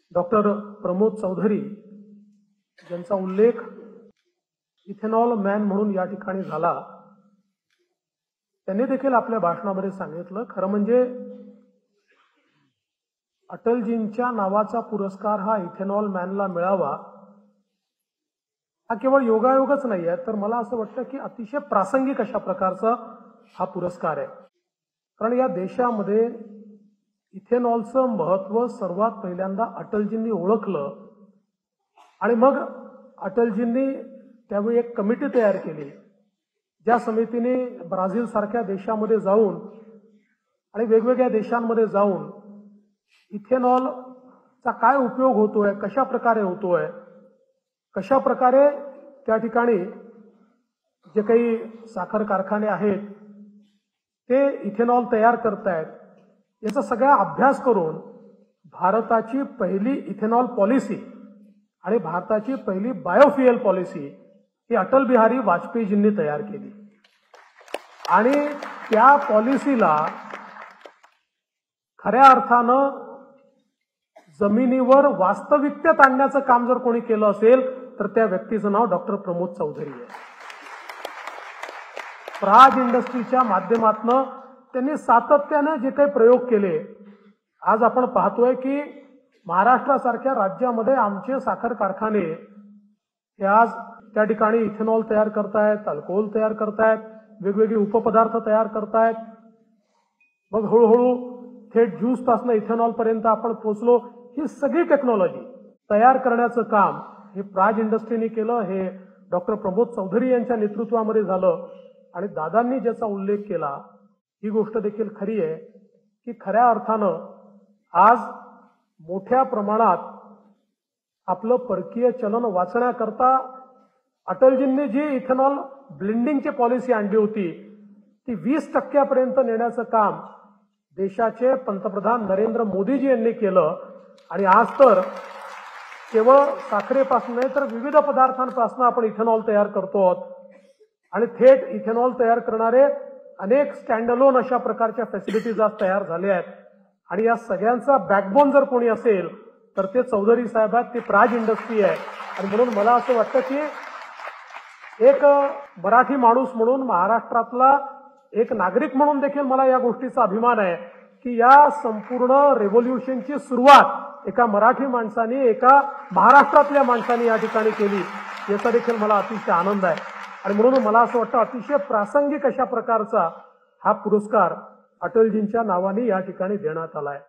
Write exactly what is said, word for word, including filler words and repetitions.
Doctor Pramod Chaudhari यांचा उल्लेख ethanol man म्हणून या ठिकाणी झाला। त्यांनी देखील आपल्या भाषणामध्ये सांगितलं, खरं म्हणजे अटलजींच्या नावाचा पुरस्कार हा इथेनॉल मॅनला मिळावा हा केवळ योगायोगच नाही आहे, तर मला असं वाटतं की अतिशय प्रासंगिक अशा प्रकारचा हा पुरस्कार आहे। कारण या देशामध्ये इथेनॉलचं महत्त्व सर्वात पहिल्यांदा अटलजींनी ओळखलं आणि मग अटलजींनी त्यावेळी एक कमिटी तयार केली, ज्या समितीने ब्राझील सारख्या देशामध्ये जाऊन आणि वेगवेगळ्या देशांमध्ये जाऊन इथेनॉलचा काय उपयोग होतोय, कशा प्रकारे होतोय, कशा प्रकारे त्या ठिकाणी जे काही साखर कारखाने आहेत ते इथेनॉल तयार करतायत याचा सगळा अभ्यास करून भारताची पहिली इथेनॉल पॉलिसी आणि भारताची पहिली बायोफ्युएल पॉलिसी ही अटल बिहारी वाजपेयीजींनी तयार केली। आणि त्या पॉलिसीला खऱ्या अर्थानं जमिनीवर वास्तविकतेत आणण्याचं काम जर कोणी केलं असेल तर त्या व्यक्तीचं नाव डॉक्टर प्रमोद चौधरी आहे। प्राज इंडस्ट्रीच्या माध्यमातून त्यांनी सातत्याने जे काही प्रयोग केले, आज आपण पाहतोय की महाराष्ट्रासारख्या राज्यामध्ये आमचे साखर कारखाने हे आज त्या ठिकाणी इथेनॉल तयार करतायत, अल्कोहोल तयार करतायत, वेगवेगळे उपपदार्थ तयार करतायत। मग हळूहळू थेट ज्यूस पासून इथेनॉल पर्यंत आपण पोहोचलो। ही सगळी टेक्नॉलॉजी तयार करण्याचं काम हे प्राज इंडस्ट्रीने केलं, हे डॉक्टर प्रमोद चौधरी यांच्या नेतृत्वामध्ये झालं। आणि दादांनी ज्याचा उल्लेख केला ही गोष्ट देखील खरी आहे की खऱ्या अर्थानं आज मोठ्या प्रमाणात आपलं परकीय चलन वाचण्याकरता अटलजींनी जी इथेनॉल ब्लेंडिंगची पॉलिसी आणली होती ती वीस टक्क्यापर्यंत नेण्याचं काम देशाचे पंतप्रधान नरेंद्र मोदीजी यांनी केलं। आणि आज तर केवळ साखरेपासून नाही तर विविध पदार्थांपासून आपण इथेनॉल तयार करतो आणि थेट इथेनॉल तयार करणारे अनेक स्टँडअलोन अशा प्रकारच्या फॅसिलिटीज आज तयार झाल्या आहेत। आणि या सगळ्यांचा बॅकबोन जर कोणी असेल तर ते चौधरी साहेब आहेत, ते प्राज इंडस्ट्री आहे। आणि म्हणून मला असं वाटतं की एक मराठी माणूस म्हणून, महाराष्ट्रातला एक नागरिक म्हणून देखील मला या गोष्टीचा अभिमान आहे की या संपूर्ण रेव्होल्यूशनची सुरुवात एका मराठी माणसाने, एका महाराष्ट्रातल्या माणसाने या ठिकाणी केली, याचा देखील मला अतिशय आनंद आहे। आणि म्हणून मला असं वाटतं अतिशय प्रासंगिक अशा प्रकारचा हा पुरस्कार अटलजींच्या नावाने या ठिकाणी देण्यात आला आहे।